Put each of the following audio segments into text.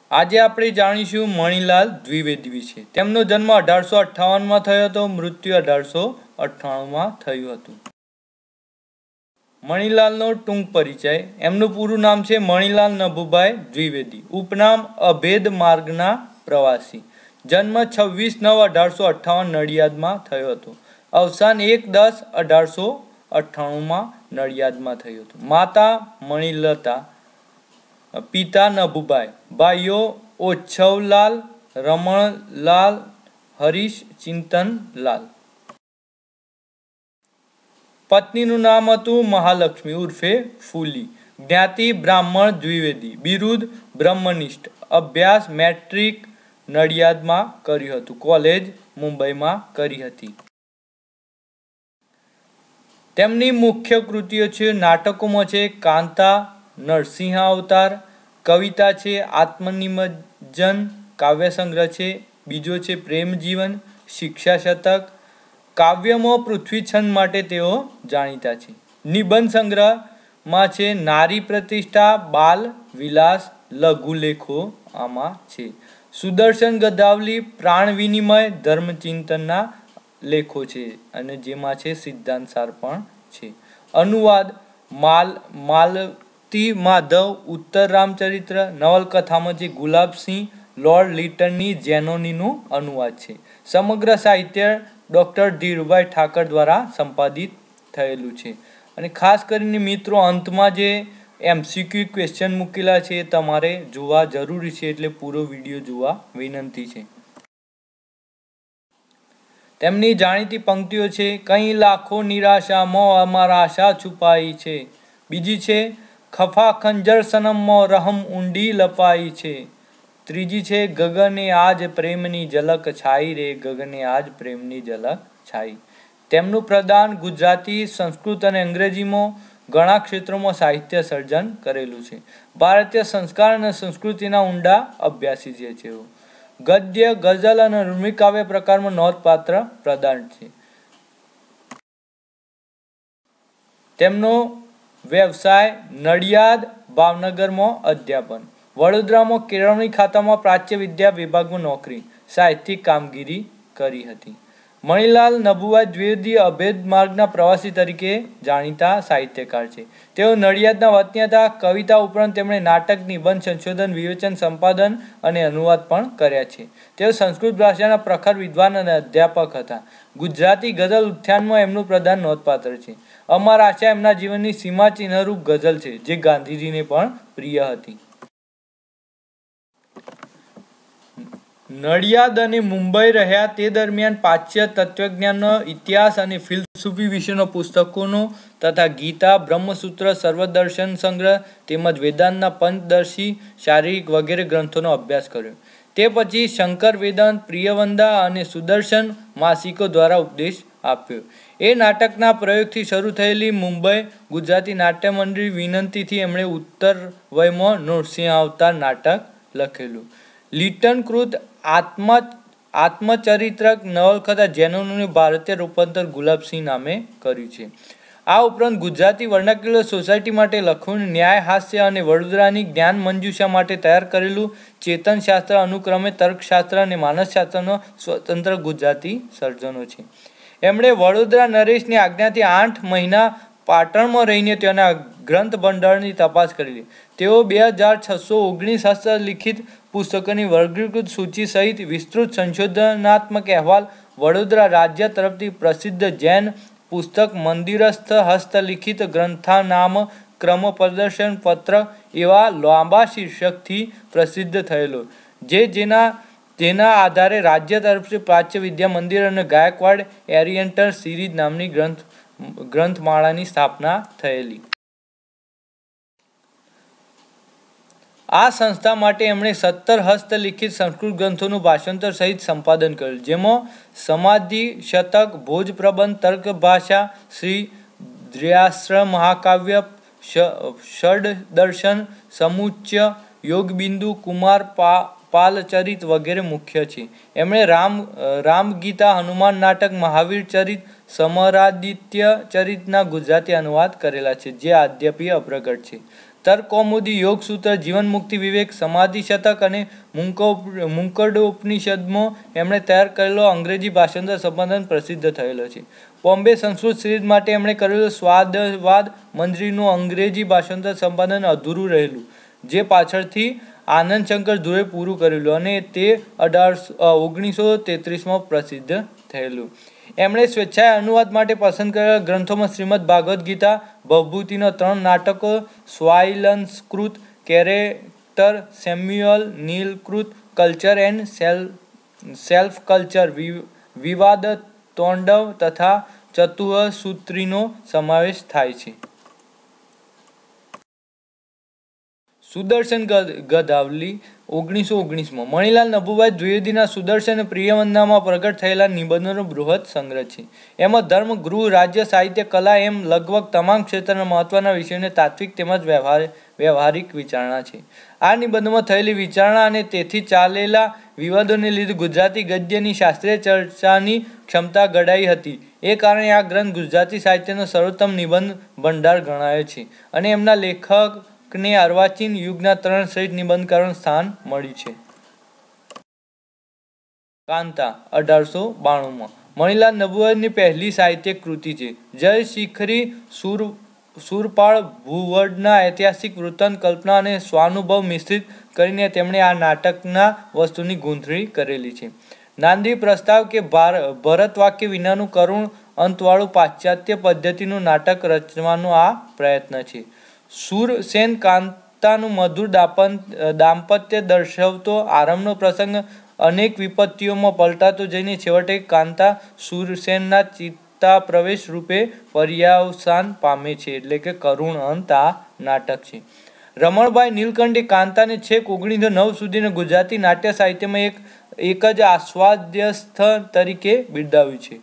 આજે આપણે જાણીશું મણિલાલ દ્વિવેદી વિશે। તેમનો જન્મ 1858માં થયો હતો, મૃત્યુ 1898માં થયું હતું। મણિલાલનો ટૂંક પરિચય। એમનું પૂરું નામ છે મણિલાલ નભુભાઈ દ્વિવેદી, ઉપનામ અભેદ માર્ગના પ્રવાસી। જન્મ 26/9/1858 નડિયાદમાં થયો હતો। અવસાન 1/10/1898માં નડિયાદમાં થયું હતું। માતા મણિલતા, પિતા નભુભાઈ, ભાઈઓ ઓછવલાલ, રમણલાલ, હરીશ ચિંતનલાલ। પત્નીનું નામ હતું મહાલક્ષ્મી ઉર્ફે ફૂલી। જ્ઞાતિ બ્રાહ્મણ દ્વિવેદી। બિરુદ બ્રહ્મનિષ્ઠ। અભ્યાસ મેટ્રિક નડિયાદમાં કર્યું હતું, કોલેજ મુંબઈમાં કરી હતી। તેમની મુખ્ય કૃતિઓ છે નાટકોમાં છે કાંતા, નરસિંહ અવતાર, કવિતા છે આત્મનિમજ્જન, કાવ્ય સંગ્રહ છે, બીજો છે પ્રેમ જીવન, શિક્ષા શતક। કાવ્યમાં પૃથ્વી છંદ માટે તેઓ જાણીતા છે। નિબંધ સંગ્રહમાં છે નારી પ્રતિષ્ઠા, બાલ વિલાસ, લઘુલેખો આમાં છે। સુદર્શન ગદાવલી, પ્રાણ વિનિમય, ધર્મચિંતનના લેખો છે અને જેમાં છે સિદ્ધાંત સાર પણ છે। અનુવાદ માલતી માધવ, ઉત્તર રામચરિત્ર, નવલકથામાં છે ગુલાબસિંહ, લોર્ડ લિટનની જેનોનીનું અનુવાદ છે। સમગ્ર સાહિત્ય ડૉક્ટર ધીરુભાઈ ઠાકર દ્વારા સંપાદિત થયેલું છે। અને ખાસ કરીને મિત્રો અંતમાં જે MCQ ક્વેશ્ચન મૂકેલા છે એ તમારે જોવા જરૂરી છે, એટલે પૂરો વિડીયો જોવા વિનંતી છે। તેમની જાણીતી પંક્તિઓ છે કઈ લાખો નિરાશામાં અમારા આશા છુપાઈ છે, બીજી છે ખફા ખંજર સનમમાં રહમ ઊંડી લપાઈ છે, ત્રીજી છે ગગને આજ પ્રેમની ઝલક છાઈ રે, ગગને આજ પ્રેમની ઝલક છાઈ। તેમનું પ્રદાન ગુજરાતી, સંસ્કૃત અને અંગ્રેજીમાં ઘણા ક્ષેત્રોમાં સાહિત્ય સર્જન કરેલું છે। ભારતીય સંસ્કાર અને સંસ્કૃતિના ઊંડા અભ્યાસી છે તેઓ। ગદ્ય, ગઝલ અને રૂમી કાવ્ય પ્રકારમાં નોંધપાત્ર પ્રદાન છે। તેમનો વ્યવસાય નડિયાદ, ભાવનગરમાં અધ્યાપન, વડોદરામાં કેળવણી ખાતામાં પ્રાચ્ય વિદ્યા વિભાગમાં નોકરી, સાહિત્યિક કામગીરી કરી હતી। મણિલાલ નભુભાઈ દ્વિવેદી અભેદ માર્ગના પ્રવાસી તરીકે જાણીતા સાહિત્યકાર છે। તેઓ નડિયાદના વતની હતા। કવિતા ઉપરાંત તેમણે નાટક, નિબંધ, સંશોધન, વિવેચન, સંપાદન અને અનુવાદ પણ કર્યા છે। તેઓ સંસ્કૃત ભાષાના પ્રખર વિદ્વાન અને અધ્યાપક હતા। ગુજરાતી ગઝલ ઉત્થાનમાં એમનું પ્રદાન નોંધપાત્ર છે। અમર આશા એમના જીવનની સીમાચિહ્નરૂપ ગઝલ છે, જે ગાંધીજીને પણ પ્રિય હતી। નડિયાદ અને મુંબઈ રહ્યા તે દરમિયાન પાશ્ચાત્ય તત્વજ્ઞાનનો ઇતિહાસ અને ફિલસૂફી વિશેના પુસ્તકોનો તથા ગીતા, બ્રહ્મસૂત્ર, સર્વદર્શન સંગ્રહ તેમજ વેદાંતના પંચદર્શી, શારીરિક વગેરે ગ્રંથોનો અભ્યાસ કર્યો। તે પછી શંકર વેદાંત, પ્રિયવંદા અને સુદર્શન માસિકો દ્વારા ઉપદેશ આપ્યો। એ નાટકના પ્રયોગથી શરૂ થયેલી મુંબઈ ગુજરાતી નાટ્ય મંડળી વિનંતીથી એમણે ઉત્તર વયમાં નૃસિંહ અવતાર નાટક લખેલું। લિટનકૃત આત્મચરિત્રક નવલકથા જેનોનીનું ભારતીય રૂપાંતર ગુલાબસિંહ નામે કર્યું છે। આ ઉપરાંત ગુજરાતી વર્નાક્યુલર સોસાયટી માટે લખેલું ન્યાય હાસ્ય અને વડોદરાની જ્ઞાન મંજુષા માટે તૈયાર કરેલું ચેતનશાસ્ત્ર અનુક્રમે તર્કશાસ્ત્ર અને માનસશાસ્ત્રનો સ્વતંત્ર ગુજરાતી સર્જનો છે। એમણે વડોદરા નરેશની આજ્ઞાથી 8 મહિના પાટણમાં રહીને તેના ગ્રંથ ભંડારની તપાસ કરેલી। તેઓ 2619 હસ્તલિખિત પુસ્તકોની વર્ગીકૃત સૂચિ સહિત વિસ્તૃત સંશોધનાત્મક અહેવાલ, વડોદરા રાજ્ય તરફથી પ્રસિદ્ધ જૈન પુસ્તક મંદિરસ્થ હસ્તલિખિત ગ્રંથનામ ક્રમ પ્રદર્શન પત્ર એવા લાંબા શીર્ષકથી પ્રસિદ્ધ થયેલો, જેના આધારે રાજ્ય તરફથી પ્રાચ્ય વિદ્યા મંદિર અને ગાયકવાડ ઓરિએન્ટલ સિરીઝ નામની ગ્રંથમાળાની સ્થાપના થયેલી। આ સંસ્થા માટે એમણે 17 હસ્તલિખિત સંસ્કૃત ગ્રંથોનું ભાષાંતર સહિત સંપાદન કર્યું, જેમાં સમાધિ શતક, ભોજ પ્રબંધ, તર્કભાષા, શ્રી દ્વ્યાશ્રમ મહાકાવ્ય, ષડદર્શન સમુચ્ચય, યોગબિંદુ, કુમાર પાલચરિત વગેરે મુખ્ય છે। એમણે રામગીતા, હનુમાન નાટક, મહાવીર ચરિત, સમરાદિત્ય ચરિતના ગુજરાતી અનુવાદ કરેલા છે, જે અદ્યાપી અપ્રગટ છે। તર્કકૌમુદી, યોગસૂત્ર, જીવન મુક્તિ વિવેક, સમાધિ શતક અને મુંકડોપનિષદમાં એમણે તૈયાર કરેલો અંગ્રેજી ભાષાંતર સંપાદન પ્રસિદ્ધ થયેલો છે. બોમ્બે સંસ્કૃત સિરીઝ માટે એમણે કરેલું સ્વાદવાદ મંજરીનું અંગ્રેજી ભાષાંતર સંપાદન અધૂરું રહેલું, જે પાછળથી આનંદ શંકર ધ્રુવે પૂરું કરેલું અને તે 1933માં પ્રસિદ્ધ થયેલું. એમણે સ્વેચ્છાએ અનુવાદ માટે પસંદ કરેલા ગ્રંથોમાં શ્રીમદ ભાગવદ્ ગીતા, ભવભૂતિના 3 નાટકો, સ્વાઈલંસ્કૃત કેરેક્ટર, સેમ્યુઅલ નીલકૃત કલ્ચર એન્ડ સેલ્ફ કલ્ચર, વિવાદતોંડવ તથા ચતુઃસૂત્રીનો સમાવેશ થાય છે. સુદર્શન ગધાવલી 1919માં મણિલાલ નભુભાઈ દ્વિવેદીના સુદર્શન પ્રિયવંદનામાં પ્રગટ થયેલા નિબંધોનો બૃહદ સંગ્રહ છે. એમાં ધર્મ, ગૃહ, રાજ્ય, સાહિત્ય, કલા એમ લગભગ તમામ ક્ષેત્રના મહત્વના વિષયોને તાત્વિક તેમજ વ્યવહારિક વિચારણા છે. આ નિબંધોમાં થયેલી વિચારણા અને તેથી ચાલેલા વિવાદોને લીધે ગુજરાતી ગદ્યની શાસ્ત્રીય ચર્ચાની ક્ષમતા ઘડાઈ હતી. એ કારણે આ ગ્રંથ ગુજરાતી સાહિત્યનો સર્વોત્તમ નિબંધ ભંડાર ગણાયો છે અને એમના લેખકને અર્વાચીન યુગના 3 શ્રેષ્ઠ નિબંધકારોનું સ્થાન મળ્યું છે. કાંતા 1892માં મણિલાલ નભુભાઈની પહેલી સાહિત્યિક કૃતિ છે. જય શિખરી સુરપાળ ભૂવડના ઐતિહાસિક વૃત્તાંત, કલ્પના અને સ્વાનુભવ મિશ્રિત કરીને તેમણે આ નાટકના વસ્તુની ગૂંથણી કરેલી છે. નાંદી પ્રસ્તાવ કે ભરતવાક્ય વિનાનું કરુણ અંતવાળું પાશ્ચાત્ય પદ્ધતિનું નાટક રચવાનો આ પ્રયત્ન છે. શૂરસેન કાંતાનું મધુર દાંપત્ય દર્શાવતો આરંભનો પ્રસંગ અનેક વિપત્તિઓમાં પલટાતો જઈને છેવટે કાંતા શૂરસેનના ચિત્તાપ્રવેશ રૂપે પર્યાવસાન પામે છે, એટલે કે કરુણ અંત આ નાટક છે. રમણભાઈ નીલકંઠે કાંતાને છેક 1909 સુધીના ગુજરાતી નાટ્ય સાહિત્યમાં એક જ આસ્વાદ્યસ્થ તરીકે બિરદાવ્યું છે.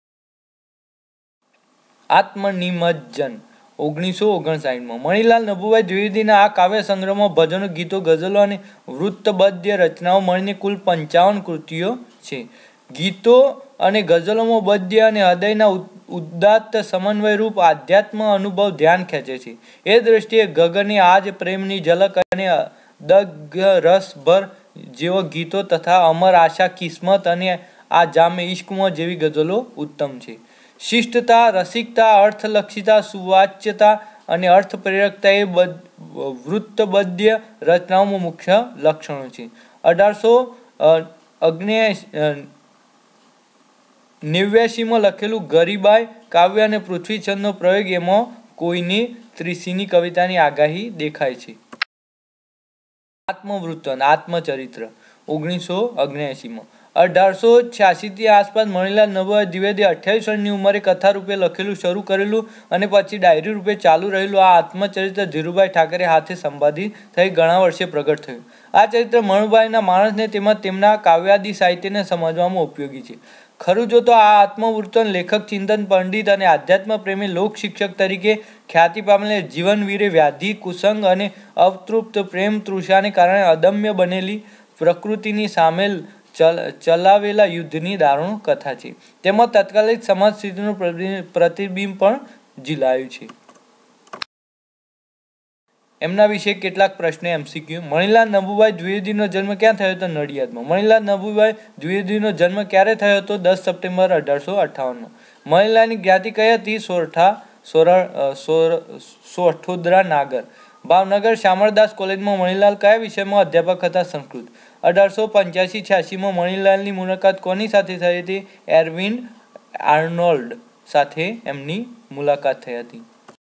આત્મનિમજ્જન 1959માં મણિલાલ નભુભાઈ દ્વિવેદીના આ કાવ્ય સંગ્રહમાં ભજનો, ગીતો, ગઝલો અને વૃત્તબદ્ય રચનાઓ મળીને કુલ 55 કૃતિઓ છે. ગીતો અને ગઝલોમાં બદ્ય અને હૃદયના ઉદાત્ત સમન્વયરૂપ આધ્યાત્મ અનુભવ ધ્યાન ખેંચે છે. એ દ્રષ્ટિએ ગગને આજ પ્રેમની ઝલક અને દગ્ધરસભર જેવા ગીતો તથા અમર આશા કિસ્મત અને આ જામે ઇશ્કમાં જેવી ગઝલો ઉત્તમ છે. શિષ્ટતા, રસિકતા, અર્થલક્ષિતા, સુવાચ્યતા અને અર્થપ્રેરકતા એ વૃત્તબદ્ય રચનાઓમાં મુખ્ય લક્ષણો છે. 1889માં લખેલું ગરીબાઈ કાવ્ય અને પૃથ્વીછંદનો પ્રયોગ, એમાં કોઈની ત્રીસીની કવિતાની આગાહી દેખાય છે. આત્મવૃત્તાંત આત્મચરિત્ર 1979માં 1886 આસપાસ મણિલાલ નભુભાઈ દ્વિવેદી 28 વર્ષની ઉંમરે કથા રૂપે લખેલું શરૂ કરેલું અને પછી ડાયરી રૂપે ચાલુ રહેલું આ આત્મચરિત્ર ધીરુભાઈ ઠાકરે હાથે સંપાદિત થઈ ઘણા વર્ષે પ્રગટ થયું. આ ચરિત્ર મણુભાઈના માણસને તેમજ તેમના કાવ્યાદિ સાહિત્યને સમજવામાં ઉપયોગી છે. ખરું જો તો આ આત્મવૃત્તાંત લેખક, ચિંતન પંડિત અને આધ્યાત્મ પ્રેમી લોક શિક્ષક તરીકે ખ્યાતિ પામેલા જીવનવીરે વ્યાધિ, કુસંગ અને અતૃપ્ત પ્રેમ તૃષાને કારણે અદમ્ય બનેલી પ્રકૃતિની સામે ચલાવેલા યુદ્ધની દારૂણ કથા છે. તેમાં તત્કાલીન સમાજ સ્થિતિનું પ્રતિબિંબ પણ ઝીલાયું છે. એમના વિશે કેટલાક પ્રશ્ન MCQ. મણિલાલ નભુભાઈ દ્વિવેદીનો જન્મ ક્યાં થયો હતો? નડિયાદમાં. મણિલાલ નભુભાઈ દ્વિવેદીનો જન્મ ક્યારે થયો હતો? 10 સપ્ટેમ્બર 1858માં. મણિલાલની જ્ઞાતિ કઈ હતી? સોઠોદરા નાગર. ભાવનગર શામળદાસ કોલેજમાં મણિલાલ કયા વિષયમાં અધ્યાપક હતા? સંસ્કૃત. 1885-86માં મણિલાલની મુલાકાત કોની સાથે થઈ હતી? એરવિન આર્નોલ્ડ સાથે એમની મુલાકાત થઈ હતી.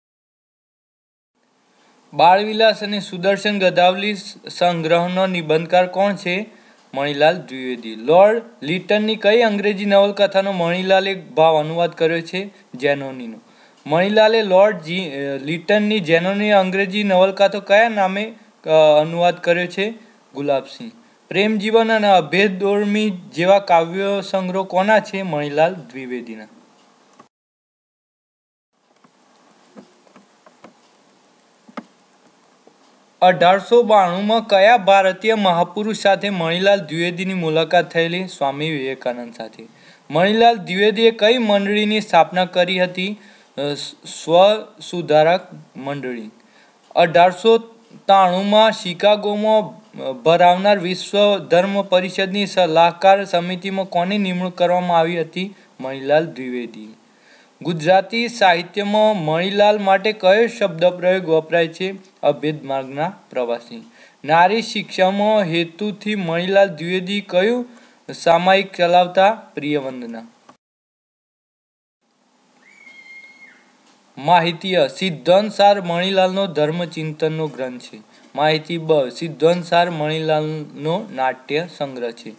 બાળવિલાસ અને સુદર્શન ગધાવલી સંગ્રહનો નિબંધકાર કોણ છે? મણિલાલ દ્વિવેદી. લોર્ડ લિટનની કઈ અંગ્રેજી નવલકથાનો મણિલાલે ભાવ અનુવાદ કર્યો છે? જેનોનીનો. મણિલાલે લોર્ડ લિટનની જેનોની અંગ્રેજી નવલકથા કયા નામે અનુવાદ કર્યો છે? ગુલાબસિંહ. પ્રેમજીવન અને અભેદોર્મી જેવા કાવ્ય સંગ્રહો કોના છે? મણિલાલ દ્વિવેદીના. 1892માં કયા ભારતીય મહાપુરુષ સાથે મણિલાલ દ્વિવેદીની મુલાકાત થયેલી? સ્વામી વિવેકાનંદ સાથે. મણિલાલ દ્વિવેદીએ કઈ મંડળીની સ્થાપના કરી હતી? સ્વસુધારક મંડળી. 1893માં શિકાગોમાં ભરાવનાર વિશ્વ ધર્મ પરિષદની સલાહકાર સમિતિમાં કોની નિમણૂક કરવામાં આવી હતી? મણિલાલ દ્વિવેદી. ગુજરાતી સાહિત્યમાં મણિલાલ માટે કયો શબ્દ પ્રયોગ વપરાય છે? અભેદ માર્ગના પ્રવાસી. નારી શિક્ષામાં હેતુથી મણિલાલ દ્વિવેદી કયું સામાયિક ચલાવતા? પ્રિયવંદના. માહિતી અ. સિદ્ધાંતસાર મણિલાલનો ધર્મચિંતનનો ગ્રંથ છે. માહિતી બ. સિદ્ધાંતસાર મણિલાલનો નાટ્ય સંગ્રહ છે.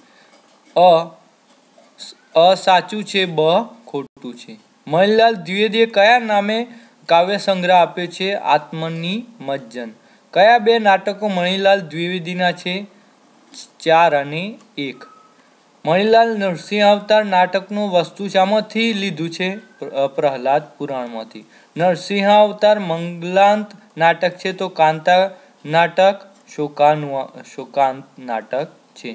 અ સાચું છે, બ ખોટું છે. મણિલાલ દ્વિવેદીએ કયા નામે કાવ્ય સંગ્રહ આપ્યો છે? આત્મની મજ્જન. કયા બે નાટકો મણિલાલ દ્વિવેદીના છે? 4 અને 1. મણિલાલ નરસિંહ અવતાર નાટકનું વસ્તુ શામાંથી લીધું છે? પ્રહલાદ પુરાણમાંથી. નરસિંહ અવતાર મંગલાંત નાટક છે તો કાંતા નાટક શોકાંત નાટક છે.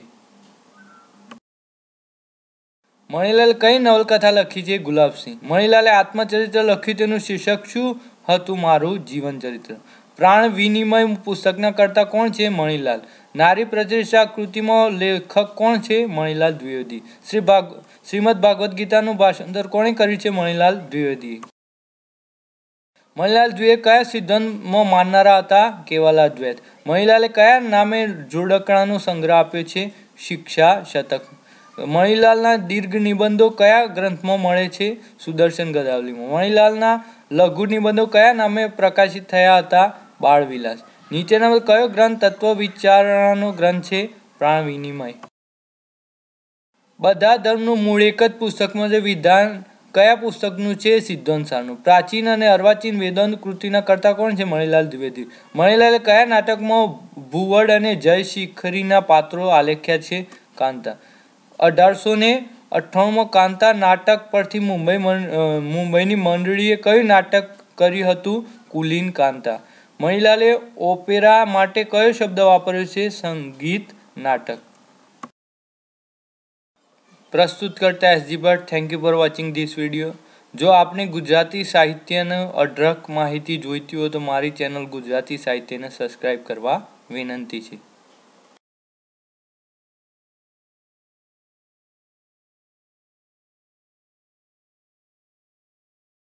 મણિલાલે કઈ નવલકથા લખી છે? ગુલાબસિંહ. મણિલાલે આત્મચરિત્ર લખ્યું તેનું શીર્ષક શું હતું? મારું જીવન ચરિત્ર. પ્રાણ વિનિમય પુસ્તકના કર્તા કોણ છે? મણિલાલ. નારી પ્રતિષ્ઠા કૃતિમાં લેખક કોણ છે? મણિલાલ દ્વિવેદી. શ્રીમદ ભાગવત ગીતાનું ભાષાંતર કોણે કર્યું છે? મણિલાલ દ્વિવેદી. મણિલાલ દ્વિવેદી કયા સિદ્ધાંતમાં માનનારા હતા? કેવલાદ્વૈત. મણિલાલે કયા નામે જોડકણાનો સંગ્રહ આપ્યો છે? શિક્ષા શતક. મણિલાલના દીર્ઘ નિબંધો કયા ગ્રંથમાં મળે છે? સુદર્શન ગદાવલીમાં. મણિલાલના લઘુ નિબંધો કયા નામે પ્રકાશિત થયા હતા? બાળવિલાસ. નીચેનામાં કયો ગ્રંથ તત્વ વિચારણાનો ગ્રંથ છે? પ્રાણ વિનિમય. બધા ધર્મનું મૂળ એક જ પુસ્તકમાં છે. વિધાન કયા પુસ્તકનું છે? સિદ્ધાંતસારનું. પ્રાચીન અને અર્વાચીન વેદાંત કૃતિના કર્તા કોણ છે? મણિલાલ દ્વિવેદી. મણિલાલે કયા નાટકમાં ભુવડ અને જય શિખરીના પાત્રો આલેખ્યા છે? કાંતા. 1898માં કાંતા નાટક પરથી મુંબઈની મંડળીએ કયું નાટક કર્યું હતું? કુલીન કાંતા. મણિલાલે ઓપેરા માટે કયો શબ્દ વાપર્યો છે? સંગીત નાટક. પ્રસ્તુત કરતા SG Bhatt. Thank you for watching this video. જો આપને ગુજરાતી સાહિત્યની અઢળક માહિતી જોઈતી હોય તો મારી ચેનલ ગુજરાતી સાહિત્યને સબસ્ક્રાઈબ કરવા વિનંતી છે.